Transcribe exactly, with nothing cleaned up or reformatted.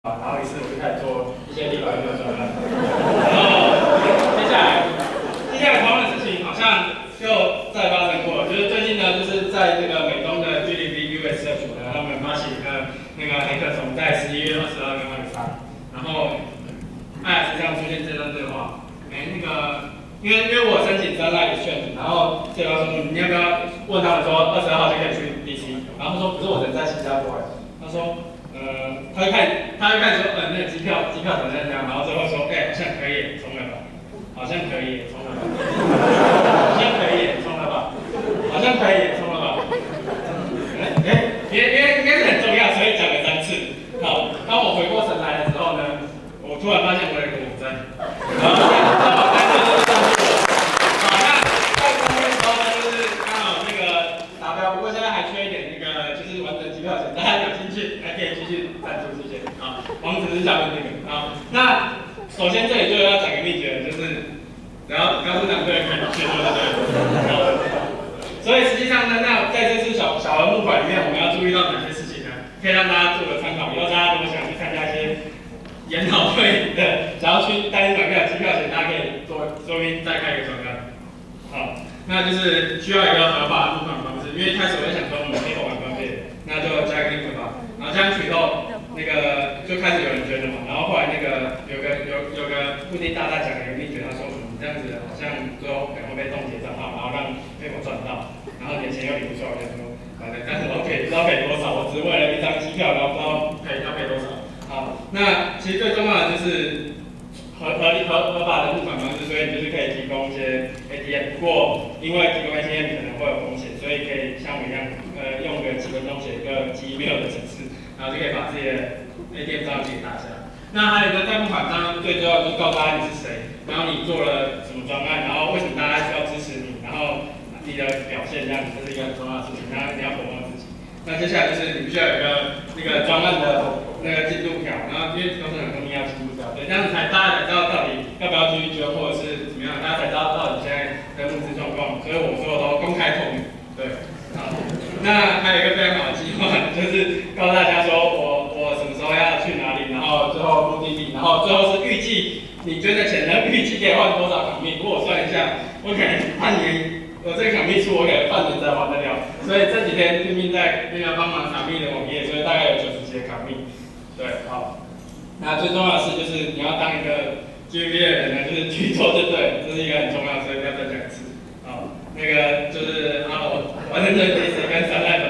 然后于是我就开始做一些立法院的专案，然后接下来接下来同样的事情好像又再发生过，就是最近呢，就是在这个美东的 G D P U S 社群呢，他们发起一个那个黑客松，在十一月二十二跟二十三，然后艾斯上出现这段对话，哎，那个因为因为我申请专案 exchange， 然后这边说你要不要问他们说二十二号就可以去 D C， 然后他说可是我人在新加坡，他说。呃，他就开始，他就开始说，呃，那个机票，机票怎么样怎样，然后最后说，哎、欸，好像可以，冲了吧，好像可以，冲了吧，好像可以，冲了吧，好像可以，冲了吧，哎、欸，因为因为应该是很重要，所以讲了三次。好，当我回过神来的时候呢，我突然发现我有一个网站，然后在网站就是上去了。好，那在上面的时候呢，就是刚好那个达标，不过现在还缺一点那个就是完整机票钱，大家有兴趣还可以继续赞助这些啊。网址是下面那个啊。那首先这里就要讲个秘诀，就是只要刚是男队可以去，对不对？所以实际上呢，那在这次小小额募款里面，我们要注意到哪些事情呢？可以让大家做个参考。以后大家如果想去参加一些研讨会的，想要去单一买票、机票钱，大家可以做说明再开一个专案。好，那就是需要一个合法的募款方式，因为一开始我在想说我们黑口蛮方便，那就加一个 link 吧。然后这样取后，那个就开始有人捐了嘛。然后后来那个有个有有个布丁大大讲了一个秘诀，他说你这样子好像最后可能会被冻结账号，然后让黑口赚到，然后年前又领不出来，我就说反正但是我给不知道给多少，我只是为了一张机票，然后不知道赔要赔多少。好，那其实最重要的就是合合理合合法的募款方式，所以你就是可以提供一些 A T M， 不过因为提供 A T M 可能会有风险，所以可以像我一样，呃，用个几分钟写一个 Gmail 的程式，然后就可以把自己的 A T M 账号给打下来。那还有一个在募款上最重要就是告诉大家你是谁，然后你做了什么专案，然后为什么大家需要支持你，然后你的表现这样子，这是一个很重要的事情，然后你要活自己。那接下来就是你必须要有一个那个专案的那个进度条，然后因为工程很重要进度条，对，这样子才大家才知道到底要不要继续捐，或者是怎么样，大家才知道到底现在的募资状况。所以我说的都公开透明，对，好。那还有一个非常好的计划，就是告诉大家说我我什么时候要去哪里，然后最后目的地，然后最后是预计你捐的钱呢，预计可以换多少港币。如果我算一下，我可能半年。我这个港币出，我可能半年才还得了，所以这几天拼命在那个帮忙港币的网页，所以大概有九十几个港币。对，好。那最重要的是，就是你要当一个 G V 的人呢，就是去做就对，这是一个很重要的，所以不要再讲一次。好，那个就是啊，我完成这件事跟三代